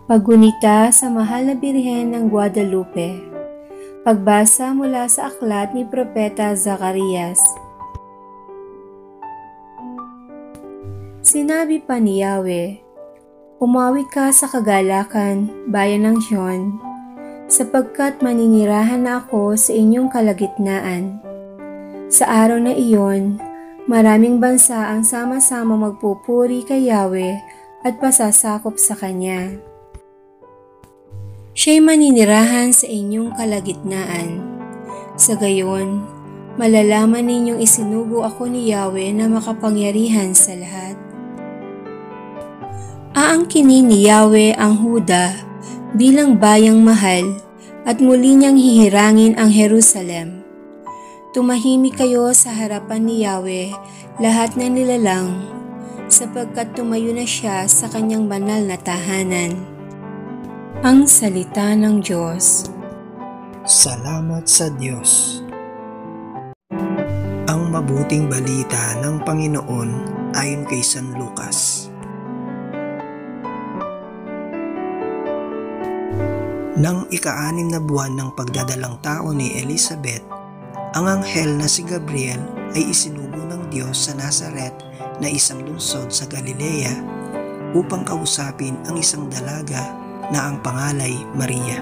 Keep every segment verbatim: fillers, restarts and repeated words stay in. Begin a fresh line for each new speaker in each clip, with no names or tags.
Paggunita sa Mahal na Birhen ng Guadalupe. Pagbasa mula sa aklat ni Propeta Zacarias. Sinabi pa ni Yahweh, "Umawi ka sa kagalakan, bayan ng Sion, sapagkat maninirahan na ako sa inyong kalagitnaan. Sa araw na iyon, maraming bansa ang sama-sama magpupuri kay Yahweh at pasasakop sa Kanya. Siya'y maninirahan sa inyong kalagitnaan. Sa gayon, malalaman ninyong isinugo ako ni Yahweh na makapangyarihan sa lahat. Aangkinin ni Yahweh ang Huda bilang bayang mahal at muli niyang hihirangin ang Jerusalem. Tumahimik kayo sa harapan ni Yahweh lahat ng nilalang, sapagkat tumayo na siya sa kanyang banal na tahanan." Ang salita ng Diyos.
Salamat sa Diyos. Ang mabuting balita ng Panginoon ayon kay San Lucas. Nang ika-anim na buwan ng pagdadalang tao ni Elizabeth, ang anghel na si Gabriel ay isinugo ng Diyos sa Nazaret na isang lungsod sa Galilea upang kausapin ang isang dalaga na ang pangalay Maria.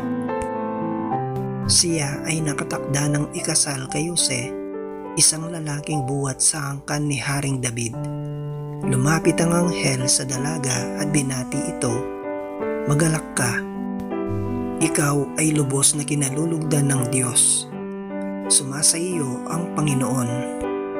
Siya ay nakatakda ng ikasal kay Jose, isang lalaking buhat sa angkan ni Haring David. Lumapit ang anghel sa dalaga at binati ito, "Magalak ka, ikaw ay lubos na kinalulugdan ng Diyos. Sumasa iyo ang Panginoon."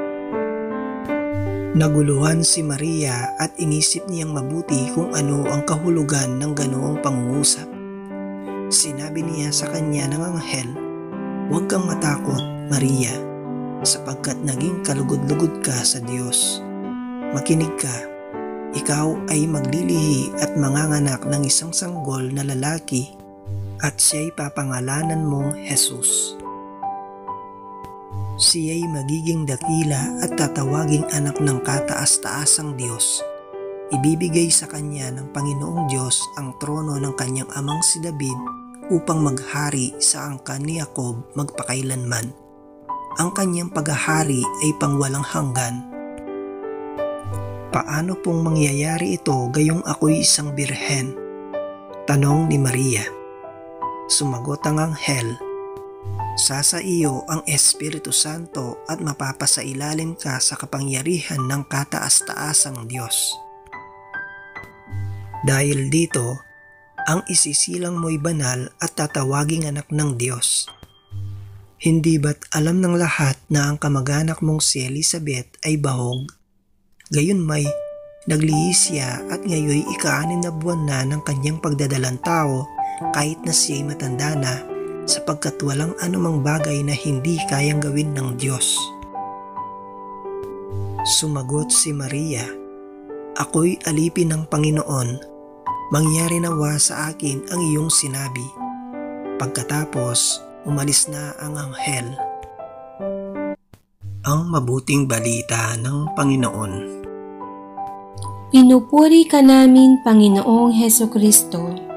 Naguluhan si Maria at inisip niyang mabuti kung ano ang kahulugan ng ganoong pangungusap. Sinabi niya sa kanya ng anghel, "Huwag kang matakot, Maria, sapagkat naging kalugod-lugod ka sa Diyos. Makinig ka, ikaw ay maglilihi at manganganak ng isang sanggol na lalaki at siya'y papangalanan mong Jesus. Siya'y magiging dakila at tatawaging anak ng kataas-taasang Diyos. Ibibigay sa kanya ng Panginoong Diyos ang trono ng kanyang amang si David upang maghari sa angkan ni Jacob magpakailanman. Ang kanyang paghahari ay pangwalang hanggan." "Paano pong mangyayari ito gayong ako'y isang birhen?" tanong ni Maria. Sumagot ang anghel, "Sasa iyo ang Espiritu Santo at mapapasailalim ka sa kapangyarihan ng kataas-taasang Diyos. Dahil dito, ang isisilang mo'y banal at tatawaging anak ng Diyos. Hindi ba't alam ng lahat na ang kamag-anak mong si Elizabeth ay bahog? Gayon may naglihis siya at ngayoy ika-anim na buwan na ng kanyang pagdadalang tao kahit na siya'y matanda na, sapagkat walang anumang bagay na hindi kayang gawin ng Diyos." Sumagot si Maria, "Ako'y alipin ng Panginoon, mangyari nawa sa akin ang iyong sinabi." Pagkatapos, umalis na ang anghel. Ang mabuting balita ng Panginoon.
Pinupuri ka namin, Panginoong Hesukristo.